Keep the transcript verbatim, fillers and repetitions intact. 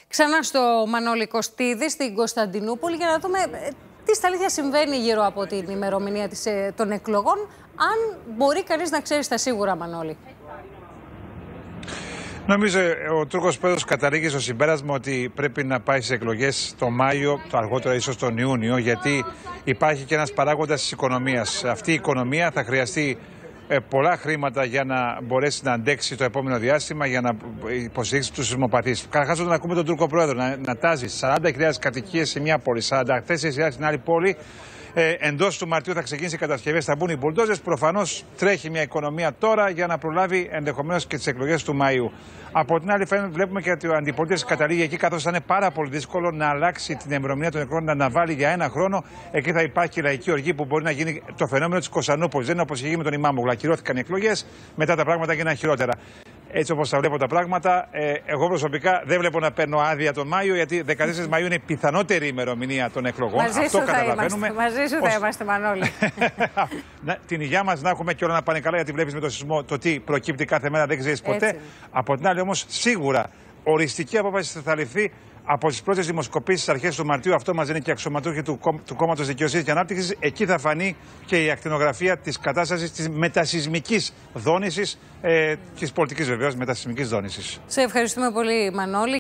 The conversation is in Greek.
Ξανά στο Μανώλη Κωστίδη, στην Κωνσταντινούπολη, για να δούμε τι στα αλήθεια συμβαίνει γύρω από την ημερομηνία της, των εκλογών, αν μπορεί κανείς να ξέρει στα σίγουρα, Μανώλη. Νομίζω ο Τούρκος Πρόεδρος καταλήγει στο συμπέρασμα ότι πρέπει να πάει στις εκλογές το Μάιο, το αργότερο ίσως τον Ιούνιο, γιατί υπάρχει και ένας παράγοντας της οικονομίας. Αυτή η οικονομία θα χρειαστεί ε, πολλά χρήματα για να μπορέσει να αντέξει το επόμενο διάστημα, για να υποστηρίξει τους σεισμοπαθείς. Καταρχάς, όταν ακούμε τον Τούρκο Πρόεδρο να, να τάζει σαράντα χιλιάδες κατοικίες σε μια πόλη, σαράντα τέσσερις χιλιάδες στην άλλη πόλη, Ε, εντός του Μαρτίου θα ξεκινήσει η κατασκευή, θα μπουν οι μπουλντόζες. Προφανώς τρέχει μια οικονομία τώρα για να προλάβει ενδεχομένως και τις εκλογές του Μαΐου. Από την άλλη, βλέπουμε και ότι ο αντιπολίτευση καταλήγει εκεί, καθώς θα είναι πάρα πολύ δύσκολο να αλλάξει την ημερομηνία των εκλογών, να αναβάλει για ένα χρόνο. Εκεί θα υπάρχει λαϊκή οργή που μπορεί να γίνει το φαινόμενο της Κωνσταντινούπολης. Δεν είναι όπως είχε γίνει με τον Ημάμογλου. Ακυρώθηκαν οι εκλογές, μετά τα πράγματα έγιναν χειρότερα. Έτσι όπως τα βλέπω τα πράγματα, ε, εγώ προσωπικά δεν βλέπω να παίρνω άδεια τον Μάιο, γιατί δεκατέσσερις Μαΐου είναι η πιθανότερη ημερομηνία των εκλογών. Μαζί Αυτό σου καταλαβαίνουμε. Είμαστε, μαζί σου Ως... θα είμαστε, Μανώλη. Την υγεία μας να έχουμε και όλα να πάνε καλά, γιατί βλέπεις με το σεισμό το τι προκύπτει κάθε μέρα, δεν ξέρεις ποτέ. Από την άλλη, όμως, σίγουρα οριστική απόφαση θα ληφθεί από τις πρώτες δημοσκοπήσεις αρχές του Μαρτίου. Αυτό μας είναι και αξιωματούχοι του, του Κόμματος Δικαιοσύνης και Ανάπτυξης. Εκεί θα φανεί και η ακτινογραφία της κατάστασης της μετασεισμικής δόνησης, ε, της πολιτικής βεβαίως μετασεισμικής δόνησης. Σε ευχαριστούμε πολύ, Μανώλη.